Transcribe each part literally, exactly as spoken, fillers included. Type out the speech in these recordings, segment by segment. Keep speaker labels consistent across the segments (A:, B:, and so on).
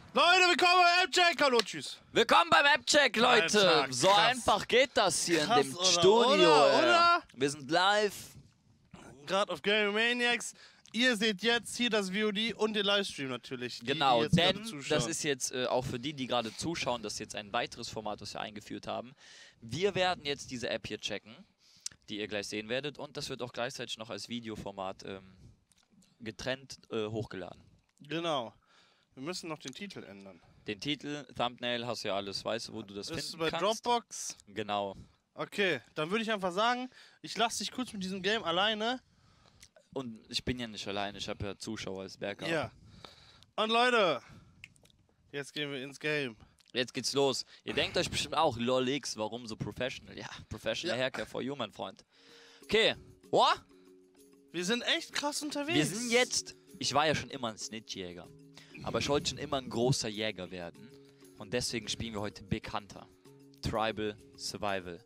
A: Leute, willkommen beim App-Check. Hallo, tschüss.
B: Willkommen beim App-Check, Leute.
A: Alter,
B: so einfach geht das hier
A: krass,
B: in dem
A: oder,
B: Studio.
A: Oder,
B: ey.
A: oder?
B: Wir sind live.
A: Gerade auf Gaming Maniacs. Ihr seht jetzt hier das V O D und den Livestream natürlich. Die,
B: Genau,
A: die jetzt
B: denn
A: gerade zuschauen.
B: das ist jetzt äh, auch für die, die gerade zuschauen, das ist jetzt ein weiteres Format, das wir eingeführt haben. Wir werden jetzt diese App hier checken, die ihr gleich sehen werdet. Und das wird auch gleichzeitig noch als Videoformat ähm, getrennt äh, hochgeladen.
A: Genau. Wir müssen noch den Titel ändern.
B: Den Titel, Thumbnail, hast du ja alles, weißt du, wo du das
A: Ist
B: finden
A: bei
B: kannst.
A: Dropbox.
B: Genau.
A: Okay, dann würde ich einfach sagen, ich lasse dich kurz mit diesem Game alleine.
B: Und ich bin ja nicht alleine, ich habe ja Zuschauer als Backup.
A: Ja. Und Leute, jetzt gehen wir ins Game.
B: Jetzt geht's los. Ihr denkt euch bestimmt auch, lol X, warum so professional? Ja, professional
A: Ja.
B: Haircare for you, mein Freund. Okay, what?
A: Wir sind echt krass unterwegs.
B: Wir sind jetzt, ich war ja schon immer ein Snitch-Jäger, aber ich wollte schon immer ein großer Jäger werden. Und deswegen spielen wir heute Big Hunter. Tribal Survival.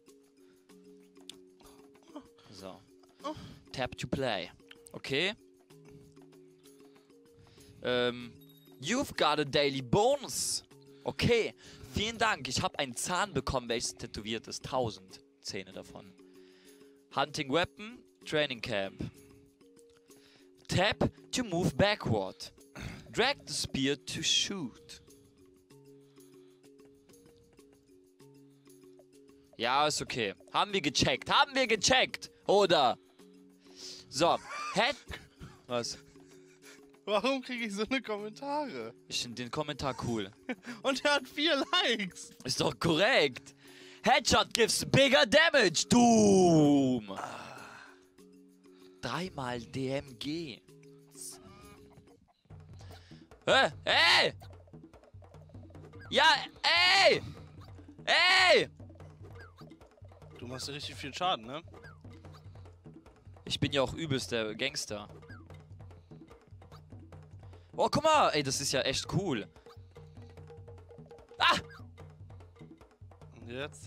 B: So. Tap to play. Okay. Ähm, you've got a daily bonus. Okay. Vielen Dank. Ich habe einen Zahn bekommen, welches tätowiert ist. Tausend Zähne davon. Hunting Weapon. Training Camp. Tap to move backward. Drag the spear to shoot. Ja, ist okay. Haben wir gecheckt. Haben wir gecheckt. Oder? So. Head. Was?
A: Warum kriege ich so eine Kommentare?
B: Ich finde den Kommentar cool.
A: Und er hat vier Likes.
B: Ist doch korrekt. Headshot gives bigger damage. Doom. Dreimal D M G. Hä? Ey! Ja, ey! Ey!
A: Du machst ja richtig viel Schaden, ne?
B: Ich bin ja auch übelst der Gangster. Oh, guck mal! Ey, das ist ja echt cool. Ah!
A: Und jetzt?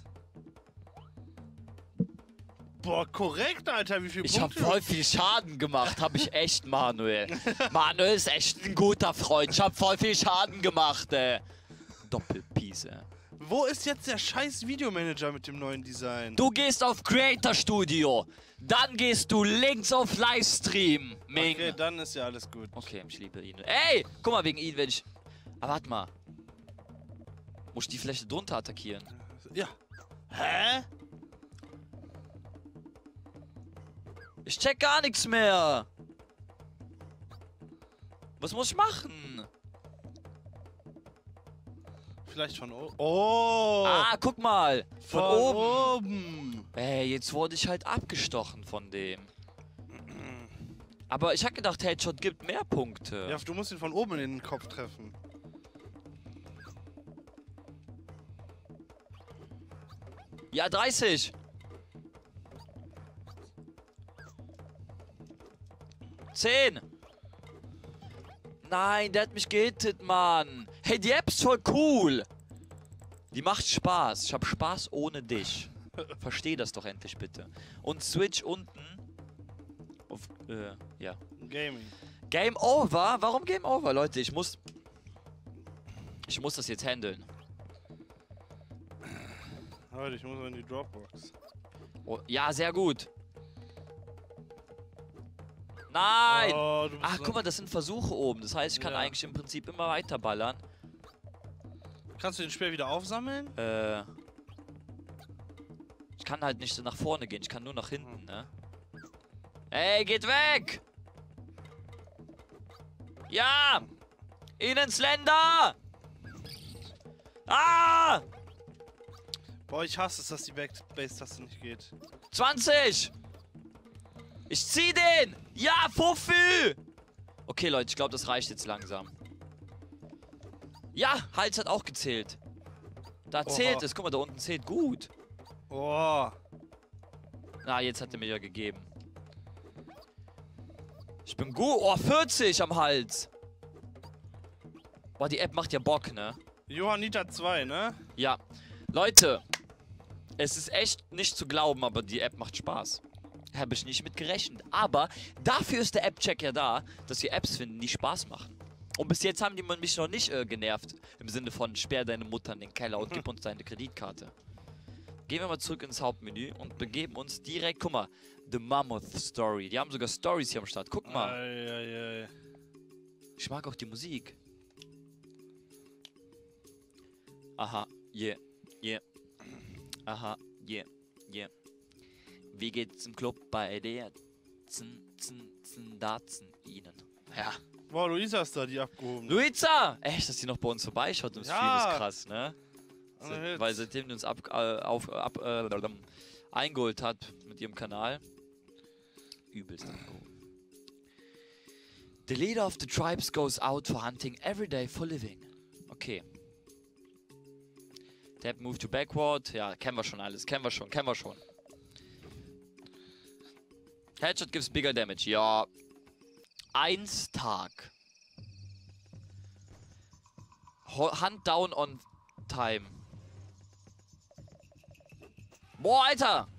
A: Boah, korrekt, Alter, wie viel
B: Ich hab
A: Punkte?
B: voll viel Schaden gemacht, hab ich echt, Manuel. Manuel ist echt ein guter Freund. Ich hab voll viel Schaden gemacht, ey. Doppelpiece, ey.
A: Wo ist jetzt der scheiß Videomanager mit dem neuen Design?
B: Du gehst auf Creator Studio. Dann gehst du links auf Livestream. Ming.
A: Okay, dann ist ja alles gut.
B: Okay, ich liebe ihn. Ey, guck mal, wegen ihn werde ich... Aber warte mal. Muss ich die Fläche drunter attackieren?
A: Ja. Hä?
B: Ich check gar nichts mehr. Was muss ich machen?
A: Vielleicht von oben. Oh!
B: Ah, guck mal. Von,
A: von
B: oben.
A: oben.
B: Ey, jetzt wurde ich halt abgestochen von dem. Aber ich hab gedacht, Headshot gibt mehr Punkte.
A: Ja, du musst ihn von oben in den Kopf treffen.
B: Ja, dreißig. zehn. Nein, der hat mich gehittet, Mann. Hey, die App ist voll cool. Die macht Spaß. Ich hab Spaß ohne dich. Versteh das doch endlich bitte. Und Switch unten. Auf, äh, ja.
A: Gaming.
B: Game over? Warum Game over, Leute? Ich muss... Ich muss das jetzt handeln.
A: Leute, ich muss mal in die Dropbox.
B: Oh, ja, sehr gut. Nein!
A: Oh, du bist
B: Ach,
A: so-
B: guck mal, das sind Versuche oben. Das heißt, ich kann
A: Ja.
B: eigentlich im Prinzip immer weiter ballern.
A: Kannst du den Speer wieder aufsammeln?
B: Äh... Ich kann halt nicht so nach vorne gehen. Ich kann nur nach hinten, ne? Ey, geht weg! Ja! Ihn ins Länder! Ah!
A: Boah, ich hasse es, dass die Backbase-Taste nicht geht.
B: zwanzig! Ich zieh den! Ja, Fuffi! Okay, Leute, ich glaube, das reicht jetzt langsam. Ja, Hals hat auch gezählt. Da
A: Oha.
B: zählt es. Guck mal, da unten zählt gut.
A: Oh.
B: Na, jetzt hat er mir ja gegeben. Ich bin gut. Oh, vierzig am Hals. Boah, die App macht ja Bock, ne?
A: Johanniter zwei, ne?
B: Ja. Leute, es ist echt nicht zu glauben, aber die App macht Spaß. Habe ich nicht mit gerechnet. Aber dafür ist der App-Check ja da, dass wir Apps finden, die Spaß machen. Und bis jetzt haben die mich noch nicht äh, genervt. Im Sinne von, sperr deine Mutter in den Keller und gib uns deine Kreditkarte. Gehen wir mal zurück ins Hauptmenü und begeben uns direkt, guck mal, The Mammoth Story. Die haben sogar Stories hier am Start. Guck mal.
A: Ei, ei, ei.
B: Ich mag auch die Musik. Aha, yeah, yeah. Aha, yeah, yeah. Wie geht's im Club bei der Zn, Zn, Zn, Dazen Ihnen? Ja.
A: Boah, Luisa ist da, die abgehoben.
B: Luisa! Echt, dass die noch bei uns vorbeischaut im Stream
A: Ja.
B: ist krass, ne?
A: Ah,
B: Se-
A: jetzt.
B: Weil seitdem die uns ab, äh, auf, ab, äh, eingeholt hat mit ihrem Kanal. Übelst abgehoben. The leader of the tribes goes out for hunting every day for living. Okay. Tap move to backward. Ja, kennen wir schon alles. Kennen wir schon, kennen wir schon. Headshot gives bigger damage. Ja. Eins Tag. Ho- Hunt down on time. Boah, Alter!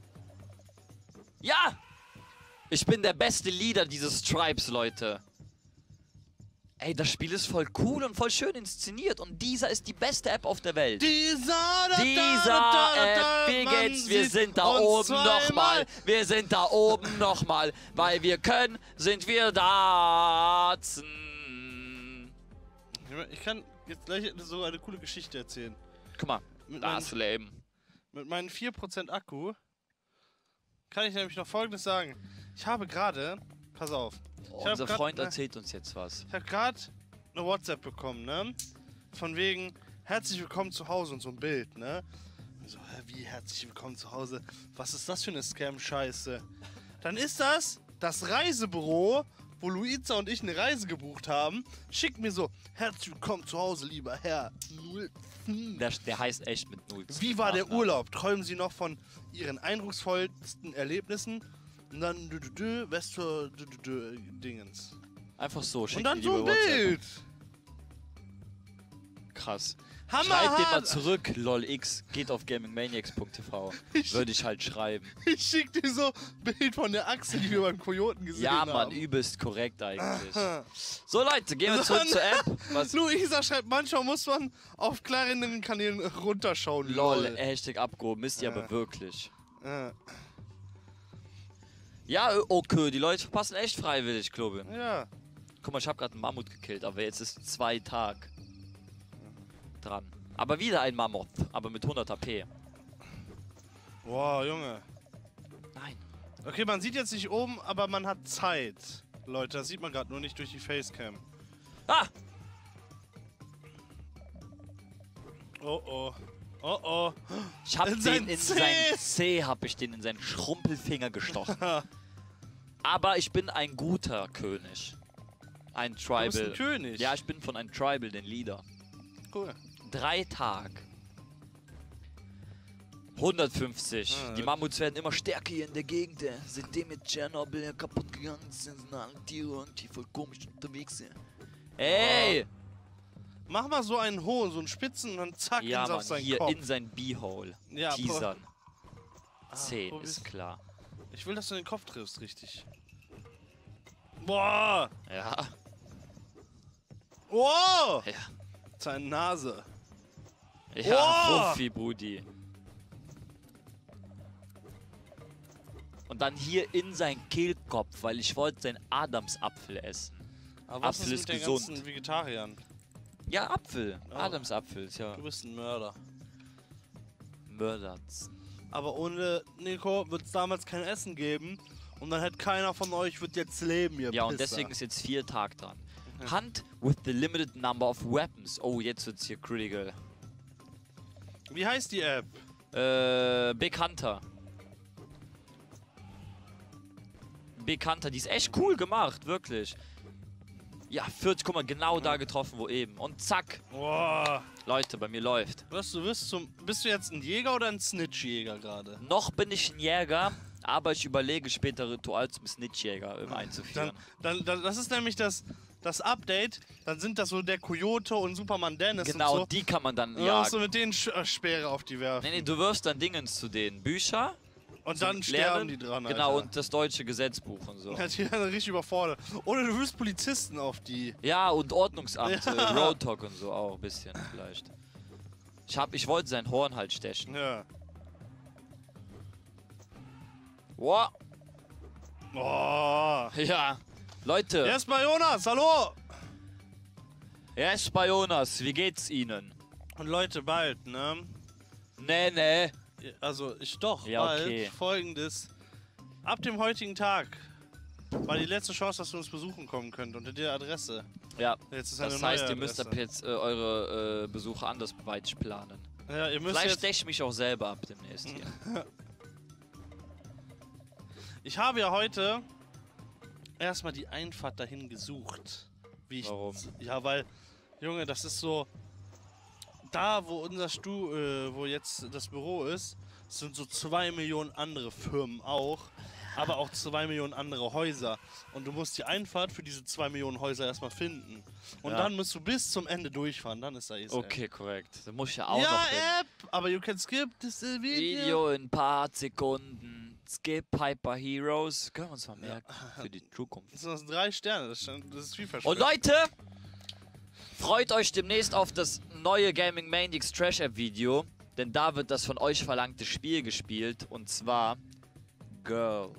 B: Ja! Ich bin der beste Leader dieses Tribes, Leute. Ey, das Spiel ist voll cool und voll schön inszeniert. Und dieser ist die beste App auf der Welt.
A: Dieser, da,
B: Dieser
A: da, da, da,
B: App, wie
A: man
B: geht's? Wir
A: sieht
B: sind da
A: uns
B: oben
A: zweimal.
B: nochmal. Wir sind da oben nochmal. Weil wir können, sind wir Dazen.
A: Ich kann jetzt gleich so eine coole Geschichte erzählen.
B: Guck mal,
A: Mit,
B: das
A: meinen,
B: Leben.
A: mit meinen vier Prozent Akku kann ich nämlich noch Folgendes sagen. Ich habe gerade, pass auf,
B: Oh,
A: Ich hab
B: unser
A: grad,
B: Freund
A: äh,
B: erzählt uns jetzt was.
A: ich habe gerade eine WhatsApp bekommen, ne? Von wegen, herzlich willkommen zu Hause und so ein Bild, ne? So, hä, wie herzlich willkommen zu Hause? Was ist das für eine Scam-Scheiße? Dann ist das das Reisebüro, wo Luisa und ich eine Reise gebucht haben. Schickt mir so, herzlich willkommen zu Hause, lieber Herr.
B: Der, der heißt echt mit null.
A: Wie war der Urlaub? Träumen Sie noch von Ihren eindrucksvollsten Erlebnissen? Und dann dü, dü, dü, Wester dü, dü, dü, Dingens.
B: Einfach so, schick
A: Und dann
B: die
A: so ein
B: über WhatsApp.
A: Bild.
B: Krass.
A: Hammer
B: Schreib den mal
A: hart.
B: zurück, lolx, geht auf gamingmaniacs punkt t v. Würde ich halt schreiben.
A: Ich schick dir so ein Bild von der Achse, die wir beim Kojoten gesehen
B: Ja,
A: haben.
B: Mann, übelst korrekt eigentlich.
A: Ah.
B: So, Leute, gehen wir zurück zur App. Was?
A: Luisa schreibt, manchmal muss man auf kleineren Kanälen runterschauen.
B: Lol,
A: Lol.
B: Hashtag abgehoben, ist ihr
A: Ja.
B: aber wirklich.
A: Äh,
B: Ja, okay, die Leute verpassen echt freiwillig, glaube ich.
A: ja.
B: Guck mal, ich habe gerade einen Mammut gekillt, aber jetzt ist zwei Tag dran. Aber wieder ein Mammoth, aber mit hundert H P.
A: Boah, Junge.
B: Nein.
A: Okay, man sieht jetzt nicht oben, aber man hat Zeit. Leute, das sieht man gerade nur nicht durch die Facecam.
B: Ah!
A: Oh oh. Oh oh.
B: Ich hab
A: In
B: den
A: sein
B: in
A: Zeh.
B: sein Zeh, hab ich den in seinen Schrumpelfinger gestochen. Aber ich bin ein guter König. Ein Tribal.
A: Du bist ein König.
B: Ja, ich bin von einem Tribal, den Leader.
A: Cool.
B: Drei Tag. hundertfünfzig.
A: Ah,
B: Die
A: ja.
B: Mammuts werden immer stärker hier in der Gegend. äh. Seitdem mit Tschernobyl ja kaputt gegangen sind, sind alle Tiere irgendwie voll komisch unterwegs. äh. Ey!
A: Mach mal so einen hohen, so einen spitzen und dann zack,
B: Ja,
A: ins auf
B: Mann,
A: seinen
B: hier
A: Kopf.
B: in sein B-Hole.
A: Ja,
B: Teasern.
A: Ah,
B: zehn
A: probier-
B: ist klar.
A: Ich will, dass du den Kopf triffst, richtig. Boah!
B: Ja.
A: Oh!
B: Ja.
A: Seine Nase.
B: Ja,
A: Oh!
B: Fuffi, Brudi. Und dann hier in seinen Kehlkopf, weil ich wollte seinen Adamsapfel essen.
A: Aber was
B: Apfel
A: ist
B: ist
A: mit den
B: gesund.
A: ganzen Vegetariern?
B: Ja, Apfel.
A: Oh.
B: Adamsapfel ist ja
A: Du bist ein Mörder.
B: Mörderz.
A: Aber ohne Nico wird es damals kein Essen geben. Und dann hätte keiner von euch wird jetzt leben, ihr
B: Ja, und
A: Pisser.
B: deswegen ist jetzt vier Tag dran. Hunt with the limited number of weapons. Oh, jetzt wird's hier critical.
A: Wie heißt die App?
B: Äh, Big Hunter. Big Hunter, die ist echt cool gemacht, wirklich. Ja, vierzig, guck mal, genau da getroffen, wo eben. Und zack.
A: Boah.
B: Leute, bei mir läuft.
A: Was, du bist zum. Bist du jetzt ein Jäger oder ein Snitch-Jäger gerade?
B: Noch bin ich ein Jäger, aber ich überlege später Ritual zum Snitch-Jäger ähm, einzuführen.
A: Dann, dann, dann, das ist nämlich das, das Update. Dann sind das so der Coyote und Superman Dennis
B: Genau,
A: und so.
B: die kann man dann
A: Ja,
B: jagen.
A: so mit denen Sch äh, Speere auf die werfen.
B: Nee, nee, du wirfst dann Dingens zu denen. Bücher
A: Und
B: zum
A: dann sterben
B: Lernen.
A: die dran, Alter.
B: Genau, und das deutsche Gesetzbuch und so.
A: Ja, die werden richtig überfordert. Oder du wirst Polizisten auf die.
B: Ja, und Ordnungsamt,
A: Ja.
B: äh, Road Talk und so auch ein bisschen vielleicht. Ich hab, ich wollte sein Horn halt stechen.
A: Ja.
B: Wow.
A: Oh.
B: Ja, Leute.
A: Hier ist bei Jonas, hallo!
B: Yes, bei Jonas, wie geht's Ihnen?
A: Und Leute, bald, ne?
B: Nee, nee.
A: Also, ich doch,
B: Ja,
A: bald.
B: okay.
A: Folgendes. Ab dem heutigen Tag war die letzte Chance, dass ihr uns besuchen kommen könnt unter der Adresse.
B: Ja,
A: Jetzt ist eine
B: das
A: neue
B: heißt, ihr müsst ab
A: Adresse.
B: jetzt äh, eure äh, Besuche andersweitig planen.
A: Ja, ihr müsst
B: Vielleicht
A: jetzt.
B: steche ich mich auch selber ab demnächst hier.
A: Ich habe ja heute erstmal die Einfahrt dahin gesucht. Wie ich,
B: Warum?
A: Ja, weil, Junge, das ist so. Da, wo unser Stu, äh, wo jetzt das Büro ist, sind so zwei Millionen andere Firmen auch, aber auch zwei Millionen andere Häuser. Und du musst die Einfahrt für diese zwei Millionen Häuser erstmal finden. Und
B: Ja.
A: dann musst du bis zum Ende durchfahren, dann ist da easy.
B: Okay, korrekt. Da muss ich ja auch
A: Ja,
B: noch hin.
A: App, aber you can skip this uh, video.
B: Video in ein paar Sekunden. Skip Hyper Heroes. Können wir uns mal merken für die Zukunft.
A: Das sind drei Sterne, das ist, das ist
B: Und
A: vielversprechend.
B: Leute, freut euch demnächst auf das neue Gaming Maniacs Trash App Video, denn da wird das von euch verlangte Spiel gespielt, und zwar Girl.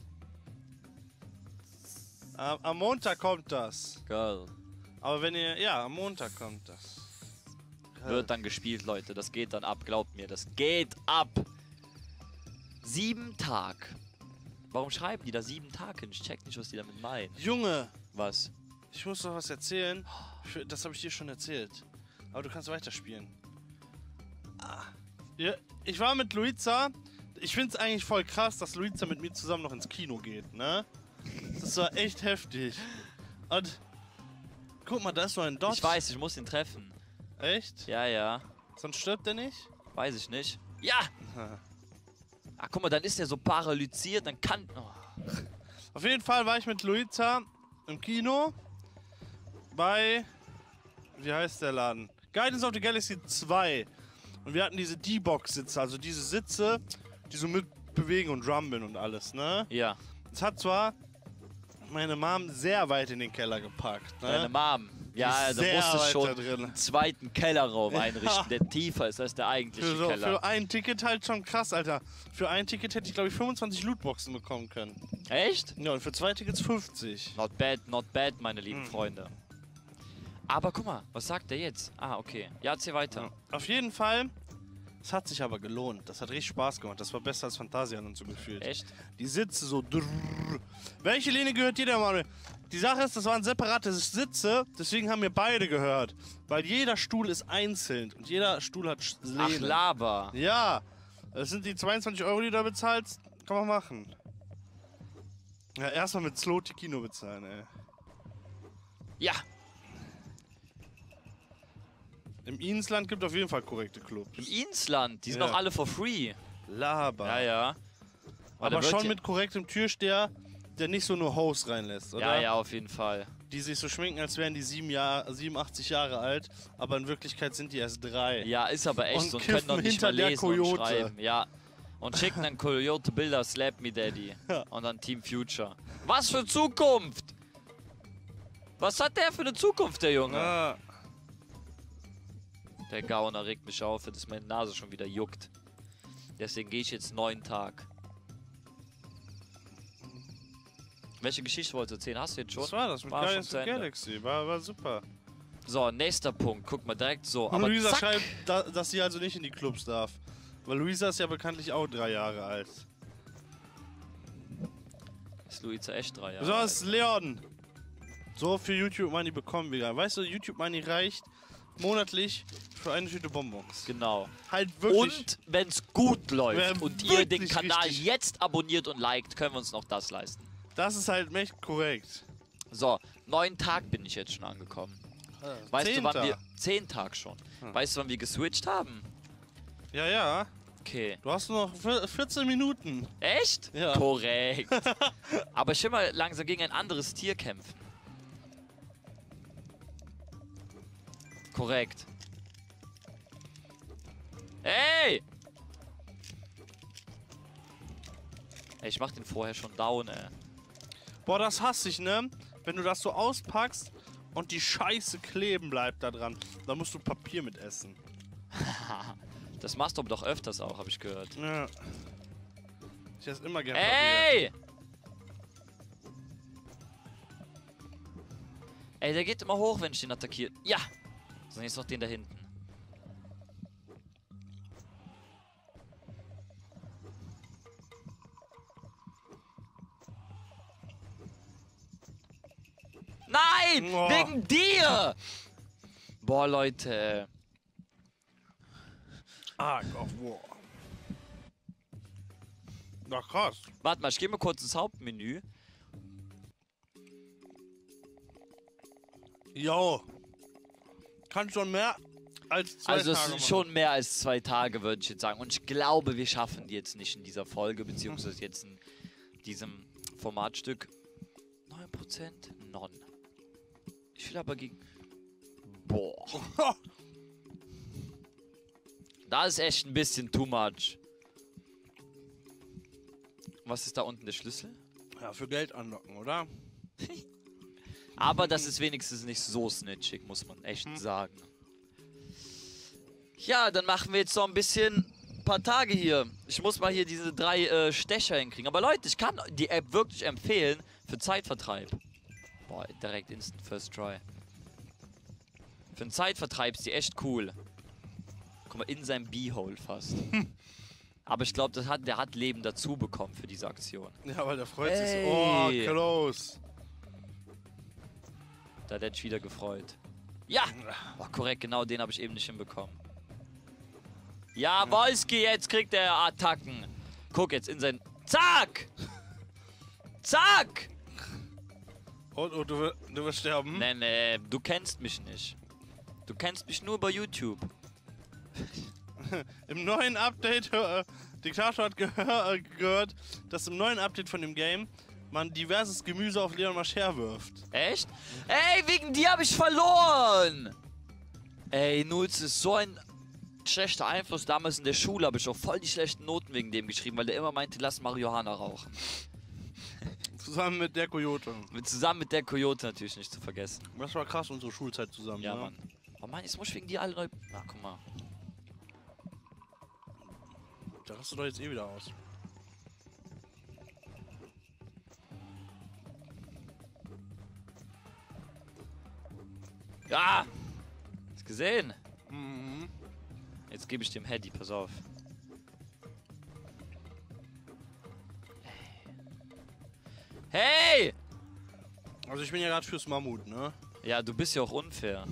A: Am, am Montag kommt das.
B: Girl.
A: Aber wenn ihr, ja, am Montag kommt das.
B: Wird dann gespielt, Leute. Das geht dann ab, glaubt mir. Das geht ab. Sieben Tag. Warum schreiben die da sieben Tag hin? Ich check nicht, was die damit meinen.
A: Junge,
B: Was?
A: ich muss noch was erzählen. Für- Das habe ich dir schon erzählt. Aber du kannst weiterspielen. Ah. Ja, ich war mit Luiza. Ich finde es eigentlich voll krass, dass Luiza mit mir zusammen noch ins Kino geht, ne? Das war echt heftig. Und guck mal, da ist so ein Dodge.
B: Ich weiß, ich muss ihn treffen.
A: Echt?
B: Ja, ja.
A: Sonst stirbt der nicht?
B: Weiß ich nicht. Ja! Ach, guck mal, dann ist er so paralysiert, dann kann... Oh.
A: Auf jeden Fall war ich mit Luiza im Kino bei, wie heißt der Laden? Guardians of the Galaxy zwei. Und wir hatten diese D-Box-Sitze, also diese Sitze, die so mitbewegen und rumbeln und alles, ne?
B: Ja,
A: Das hat zwar meine Mom sehr weit in den Keller gepackt,
B: deine
A: ne?
B: Mom. Ja,
A: ist
B: da
A: sehr
B: musst du
A: weit
B: schon
A: da drin.
B: einen zweiten Kellerraum einrichten,
A: Ja.
B: der tiefer ist als der eigentliche
A: Für, so,
B: Keller.
A: für ein Ticket halt schon krass, Alter. Für ein Ticket hätte ich, glaube ich, fünfundzwanzig Lootboxen bekommen können.
B: Echt?
A: Ja, und für zwei Tickets fünfzig.
B: Not bad, not bad, meine lieben
A: Hm.
B: Freunde. Aber guck mal, was sagt der jetzt? Ah, okay. Ja, erzähl weiter.
A: Ja. Auf jeden Fall, es hat sich aber gelohnt. Das hat richtig Spaß gemacht. Das war besser als Phantasialand und so gefühlt.
B: Echt?
A: Die Sitze so. Drrrr. Welche Linie gehört dir denn, Manuel? Die Sache ist, das waren separate Sitze, deswegen haben wir beide gehört. Weil jeder Stuhl ist einzeln und jeder Stuhl hat Sch-
B: Ach,
A: Lehne.
B: Laber.
A: Ja, das sind die zweiundzwanzig Euro, die du da bezahlst. Kann man machen. Ja, erstmal mit Sloti Kino bezahlen, ey.
B: Ja.
A: Im Insland gibt auf jeden Fall korrekte Clubs.
B: Im Insland, die sind
A: Ja.
B: doch alle for free.
A: Laber.
B: Ja, ja. Aber
A: Aber
B: da wird
A: schon
B: ja-
A: mit korrektem Türsteher, der nicht so nur Host reinlässt, oder?
B: Ja, ja, auf jeden Fall.
A: Die sich so schminken, als wären die sieben Jahr, siebenundachtzig Jahre alt, aber in Wirklichkeit sind die erst drei.
B: Ja, ist aber echt
A: Und
B: so und können noch
A: kiffen
B: nicht
A: hinter
B: mal
A: der
B: lesen und
A: Coyote.
B: schreiben. Ja. Und schicken dann Coyote Bilder, Slap Me Daddy.
A: Ja.
B: Und dann Team Future. Was für Zukunft! Was hat der für eine Zukunft, der Junge?
A: Ah,
B: Der Gauner regt mich auf, dass meine Nase schon wieder juckt. Deswegen gehe ich jetzt neuen Tag. Welche Geschichte wolltest du erzählen? Hast du jetzt schon?
A: was war das mit
B: War
A: Guardians
B: schon
A: of
B: zu
A: the
B: Ende.
A: Galaxy? War, war super.
B: So, nächster Punkt. Guck mal, direkt so.
A: Und
B: Aber
A: Luisa
B: zack.
A: schreibt, da, dass sie also nicht in die Clubs darf. Weil Luisa ist ja bekanntlich auch drei Jahre alt.
B: Ist Luisa echt drei Jahre
A: So
B: alt.
A: ist Leon. So viel YouTube Money bekommen wir gerade. Weißt du, YouTube Money reicht monatlich für eine Tüte Bonbons.
B: Genau.
A: Halt wirklich.
B: Und wenn es gut läuft
A: Wär
B: und ihr den
A: wirklich
B: Kanal
A: richtig-
B: jetzt abonniert und liked, können wir uns noch das leisten.
A: Das ist halt echt korrekt.
B: So, neuen Tag bin ich jetzt schon angekommen. Weißt du, wann
A: Zehnter.
B: wir... Zehn Tag schon.
A: Hm.
B: Weißt du, wann wir geswitcht haben?
A: Ja, ja.
B: Okay.
A: Du hast nur noch vier- vierzehn Minuten.
B: Echt?
A: Ja.
B: Korrekt. Aber ich will mal langsam gegen ein anderes Tier kämpfen. Korrekt. Ey! Ey, ich mach den vorher schon down, ey.
A: Boah, das hasse ich, ne? Wenn du das so auspackst und die Scheiße kleben bleibt da dran, dann musst du Papier mit essen.
B: Das machst du aber doch öfters auch, habe ich gehört.
A: Ja. Ich esse immer gerne
B: Ey!
A: Papier.
B: Ey, der geht immer hoch, wenn ich den attackiere. Ja! So, jetzt noch den da hinten. Nein!
A: Oh.
B: Wegen dir! Boah, Leute.
A: Ark of War. Na krass.
B: Warte mal, ich gehe mal kurz ins Hauptmenü.
A: Jo. Kann schon mehr als zwei
B: Also es
A: Tage
B: sind
A: machen.
B: schon mehr als zwei Tage, würde ich jetzt sagen. Und ich glaube, wir schaffen die jetzt nicht in dieser Folge, beziehungsweise jetzt in diesem Formatstück. neun Prozent? Non. Ich will aber gegen... Boah. Das ist echt ein bisschen too much. Was ist da unten der Schlüssel?
A: Ja, für Geld anlocken, oder?
B: Aber das ist wenigstens nicht so snitchig, muss man echt
A: Hm.
B: sagen. Ja, dann machen wir jetzt noch ein bisschen ein paar Tage hier. Ich muss mal hier diese drei äh, Stecher hinkriegen. Aber Leute, ich kann die App wirklich empfehlen für Zeitvertreib. Boah, direkt Instant First Try. Für einen Zeitvertreib ist die echt cool. Guck mal, in seinem B-Hole fast. Aber ich glaube, hat, der hat Leben dazu bekommen für diese Aktion.
A: Ja, weil der freut sich
B: Ey.
A: so. Oh, close.
B: Da hat er sich wieder gefreut. Ja! Oh, korrekt, genau den habe ich eben nicht hinbekommen. Ja, Wolski, jetzt kriegt er Attacken. Guck jetzt in sein... Zack! Zack!
A: Und, und du, wir- du wirst sterben?
B: Nee, nee, du kennst mich nicht. Du kennst mich nur bei YouTube.
A: Im neuen Update, äh, Diktator hat gehör, äh, gehört, dass im neuen Update von dem Game man diverses Gemüse auf Leon Mascher wirft.
B: Echt? Ey, wegen dir habe ich verloren! Ey, Nulz ist so ein schlechter Einfluss. Damals in der Schule habe ich auch voll die schlechten Noten wegen dem geschrieben, weil der immer meinte, lass Marihuana rauchen.
A: Zusammen mit der Coyote.
B: Mit, zusammen mit der Coyote natürlich nicht zu vergessen.
A: Das war krass, unsere Schulzeit zusammen.
B: Ja,
A: ne?
B: Mann. Oh Mann, jetzt muss ich wegen dir alle neu... Na, guck mal.
A: Da hast du doch jetzt eh wieder aus.
B: Ja! Hast gesehen?
A: Mhm.
B: Jetzt gebe ich dem Hedy, pass auf. Hey!
A: Also ich bin ja gerade fürs Mammut, ne?
B: Ja, du bist ja auch unfair.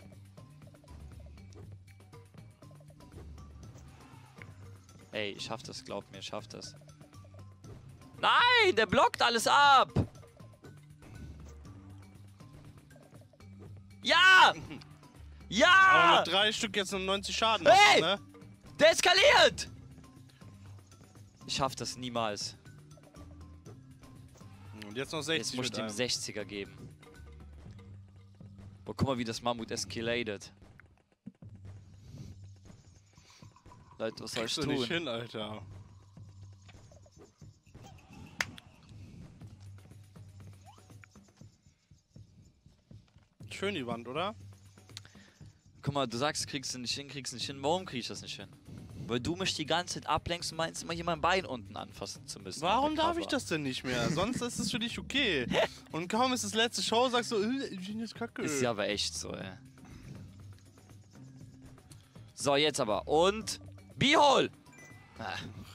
B: Ey, ich schaff das, glaub mir, ich schaff das. Nein, der blockt alles ab! Ja!
A: Aber
B: Ja!
A: mit drei Stück jetzt nur neunzig Schaden.
B: Hey!
A: Machen, ne?
B: Der eskaliert! Ich schaff das niemals.
A: Und jetzt noch
B: Jetzt
A: sechzig
B: muss ich
A: mit
B: dem
A: einem.
B: sechziger geben. Boah, guck mal, wie das Mammut escalated. Leute, was soll ich
A: Kriegst du nicht
B: tun?
A: hin, Alter. Schön die Wand, oder?
B: Guck mal, du sagst, kriegst du nicht hin, kriegst du nicht hin. Warum krieg ich das nicht hin? Weil du mich die ganze Zeit ablenkst und meinst, immer hier mein Bein unten anfassen zu müssen.
A: Warum darf
B: undercover.
A: ich das denn nicht mehr? Sonst ist es für dich okay. Und kaum ist es letzte Show, sagst du, äh, ich bin jetzt kacke.
B: Ist ja aber echt so, ey. So, jetzt aber. Und... B-Hole! Ah,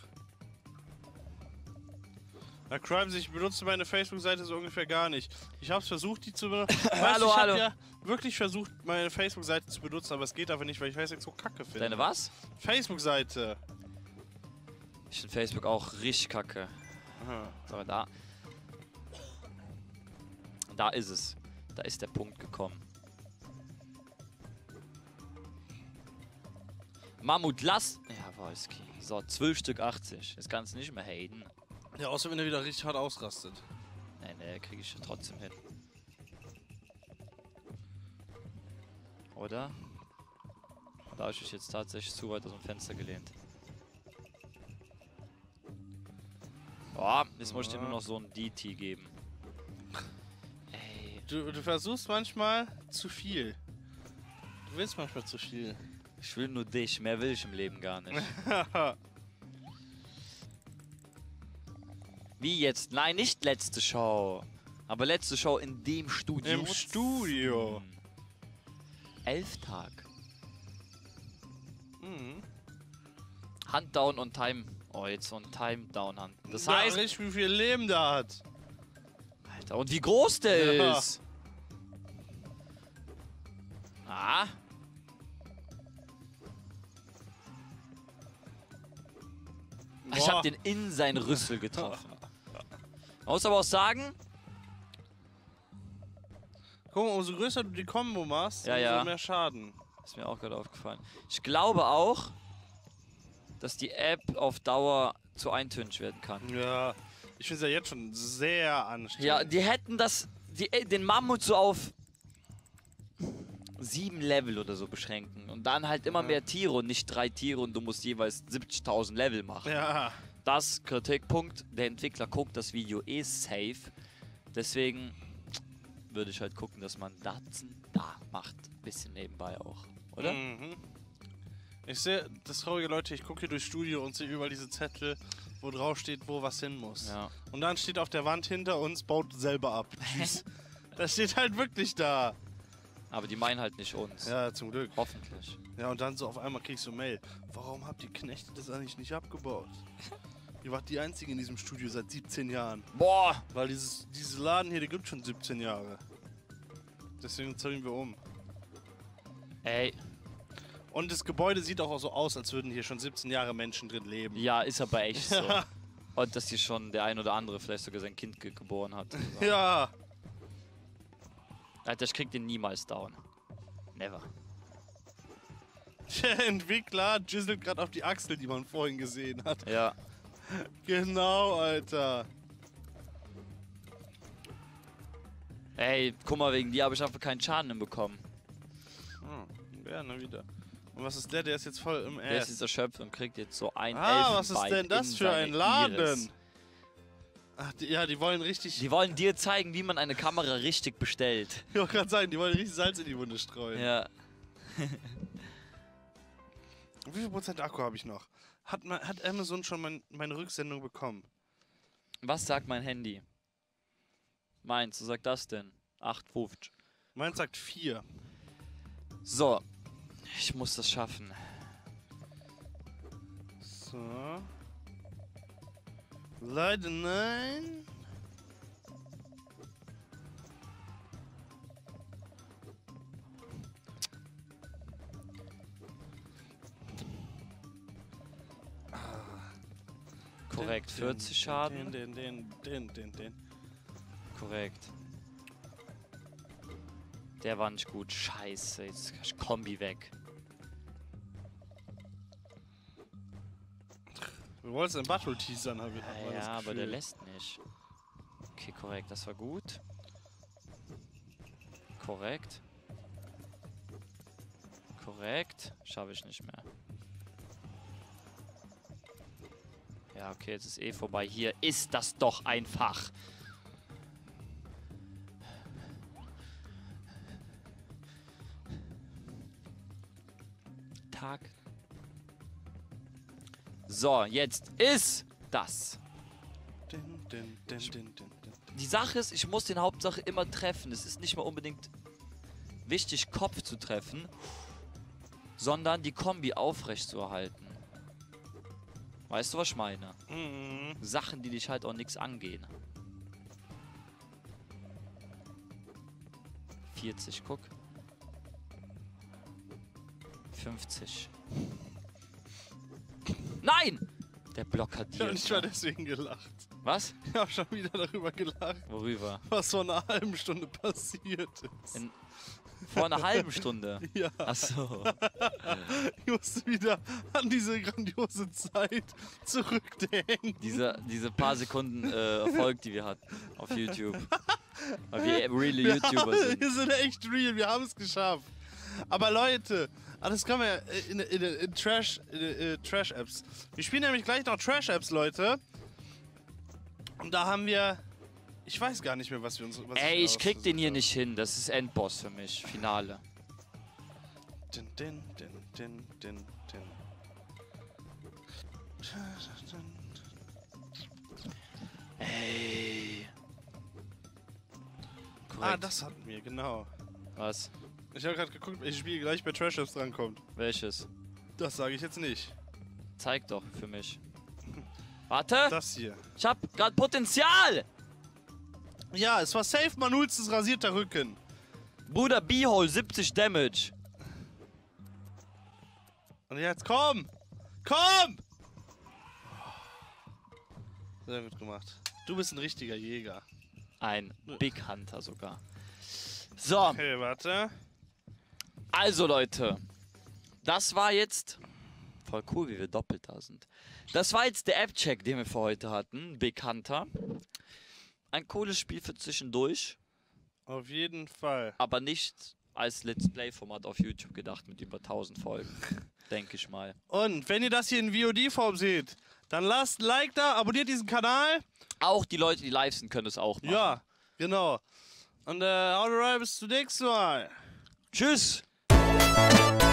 A: Na, Crimes, ich benutze meine Facebook-Seite so ungefähr gar nicht. Ich habe versucht, die zu benutzen.
B: Hallo,
A: ich
B: hallo.
A: habe ja wirklich versucht, meine Facebook-Seite zu benutzen, aber es geht einfach nicht, weil ich Facebook so kacke finde.
B: Deine was?
A: Facebook-Seite.
B: Ich finde Facebook auch richtig kacke.
A: Aha.
B: So, da. Da ist es. Da ist der Punkt gekommen. Mammut, lass... Ja, Wolski. So, zwölf Stück achtzig. Das kannst du nicht mehr haten.
A: Ja, außer wenn er wieder richtig hart ausrastet.
B: Nee, nee, kriege ich ja trotzdem hin. Oder? Da habe ich mich jetzt tatsächlich zu weit aus dem Fenster gelehnt. Oh, jetzt muss ich dir nur noch so ein D T geben. Ey.
A: Du, du versuchst manchmal zu viel. Du willst manchmal zu viel.
B: Ich will nur dich, mehr will ich im Leben gar nicht. Wie jetzt? Nein, nicht letzte Show. Aber letzte Show in dem Studio.
A: Im Studio.
B: Elftag.
A: Mhm.
B: Handdown und Time. Oh, jetzt so ein Time-Down Hand. Das
A: Da
B: heißt.
A: richtig, wie viel Leben der hat.
B: Alter, und wie groß der
A: Ja.
B: ist. Ah. Ich
A: Boah.
B: hab den in sein Rüssel getroffen. Man muss aber auch sagen,
A: Guck mal, umso größer du die Combo machst,
B: Ja,
A: umso
B: ja.
A: mehr Schaden.
B: ist mir auch gerade aufgefallen. Ich glaube auch, dass die App auf Dauer zu eintönig werden kann.
A: Ja, ich finde es ja jetzt schon sehr anstrengend.
B: Ja, die hätten das, die, äh, den Mammut so auf sieben Level oder so beschränken. Und dann halt immer
A: Ja.
B: mehr Tiere und nicht drei Tiere und du musst jeweils siebzigtausend Level machen.
A: Ja.
B: Das Kritikpunkt, der Entwickler guckt das Video eh safe. Deswegen würde ich halt gucken, dass man das da macht. Bisschen nebenbei auch, oder?
A: Mhm. Ich sehe, das traurige Leute, ich gucke hier durchs Studio und sehe überall diese Zettel, wo drauf steht, wo was hin muss.
B: Ja.
A: Und dann steht auf der Wand hinter uns, baut selber ab. Tschüss. Das steht halt wirklich da.
B: Aber die meinen halt nicht uns.
A: Ja, zum Glück.
B: Hoffentlich.
A: Ja, und dann so auf einmal kriegst du Mail. Warum habt ihr Knechte das eigentlich nicht abgebaut? Ihr wart die Einzigen in diesem Studio seit siebzehn Jahren.
B: Boah!
A: Weil dieses, diese Laden hier, der gibt schon siebzehn Jahre. Deswegen ziehen wir um.
B: Ey,
A: Und das Gebäude sieht auch so aus, als würden hier schon siebzehn Jahre Menschen drin leben.
B: ja, ist aber echt so. Und dass hier schon der ein oder andere vielleicht sogar sein Kind ge geboren hat. So.
A: Ja.
B: Alter, ich krieg den niemals down. Never.
A: Der Entwickler jizzelt gerade auf die Achsel, die man vorhin gesehen hat.
B: Ja.
A: Genau, Alter.
B: Ey, guck mal, wegen dir habe ich einfach keinen Schaden hinbekommen.
A: Hm, ja, na wieder. Und was ist der? Der ist jetzt voll im
B: Der ist
A: Ass.
B: jetzt erschöpft und kriegt jetzt so ein
A: Ah, was ist
B: Elfenbein
A: denn das
B: in
A: für
B: seine
A: ein Laden?
B: Iris.
A: Ach, die, ja, die wollen richtig.
B: Die wollen dir zeigen, wie man eine Kamera richtig bestellt.
A: Ich wollte gerade sagen, die wollen richtig Salz in die Wunde streuen.
B: Ja.
A: Wie viel Prozent Akku habe ich noch? Hat, ma- hat Amazon schon mein, meine Rücksendung bekommen?
B: Was sagt mein Handy? Meins, was sagt das denn? acht Komma fünfzig.
A: Meins sagt vier.
B: So. Ich muss das schaffen.
A: So. Leider nein.
B: Korrekt,
A: Den,
B: vierzig
A: den,
B: Schaden.
A: Den, den, den, den, den.
B: Korrekt. Der war nicht gut. Scheiße, jetzt ist die Kombi weg.
A: Du wolltest einen Battle teasern, habe ich hab
B: Ja,
A: mal das
B: ja, aber
A: Gefühl.
B: der lässt nicht. Okay, korrekt, das war gut. Korrekt. Korrekt. Schaffe ich nicht mehr. Ja, okay, jetzt ist eh vorbei. Hier ist das doch einfach. Tag. So, jetzt ist das.
A: Din, din, din, din, din, din.
B: Die Sache ist, ich muss den Hauptsache immer treffen. Es ist nicht mal unbedingt wichtig, Kopf zu treffen, sondern die Kombi aufrecht zu erhalten. Weißt du, was ich meine?
A: Mhm.
B: Sachen, die dich halt auch nichts angehen. vierzig, guck. fünfzig. Nein! Der
A: Ich
B: blockiert.
A: habe nicht mal deswegen gelacht.
B: Was?
A: Ich habe schon wieder darüber gelacht,
B: Worüber?
A: was vor einer halben Stunde passiert ist.
B: In, vor einer halben Stunde.
A: Ja,
B: Achso.
A: ich musste wieder an diese grandiose Zeit zurückdenken.
B: Diese, diese paar Sekunden äh, Erfolg, die wir hatten auf YouTube. Weil wir really
A: Wir
B: YouTuber
A: haben,
B: sind.
A: wir sind echt real, wir haben es geschafft. Aber Leute, ah, das kann man ja in, in, in Trash, in, in Trash-Apps. Wir spielen nämlich gleich noch Trash-Apps, Leute. Und da haben wir... Ich weiß gar nicht mehr, was wir uns... Was
B: Ey, ich krieg den hier
A: habe.
B: nicht hin. Das ist Endboss für mich. Finale.
A: Din, din, din, din, din, din.
B: Ey.
A: Ah,
B: Korrekt.
A: das hatten wir, genau.
B: Was?
A: Ich habe gerade geguckt, welches Spiel gleich bei Trash Apps drankommt.
B: Welches?
A: Das sage ich jetzt nicht.
B: Zeig doch für mich. Warte.
A: Das hier.
B: Ich hab grad Potenzial.
A: Ja, es war safe Manuls rasierter Rücken.
B: Bruder, B-Hole, siebzig Damage.
A: Und jetzt komm! Komm! Sehr gut gemacht. Du bist ein richtiger Jäger.
B: Ein Big Hunter sogar. So,
A: Okay, warte.
B: also Leute. Das war jetzt... Voll cool, wie wir doppelt da sind. Das war jetzt der App-Check, den wir für heute hatten. Big Hunter. Ein cooles Spiel für zwischendurch.
A: Auf jeden Fall.
B: Aber nicht als Let's Play-Format auf YouTube gedacht mit über tausend Folgen. Denke ich mal.
A: Und wenn ihr das hier in V O D-Form seht, dann lasst ein Like da, abonniert diesen Kanal.
B: Auch die Leute, die live sind, können es auch machen.
A: Ja, genau. Und äh, haut rein, bis zum nächsten Mal.
B: Tschüss!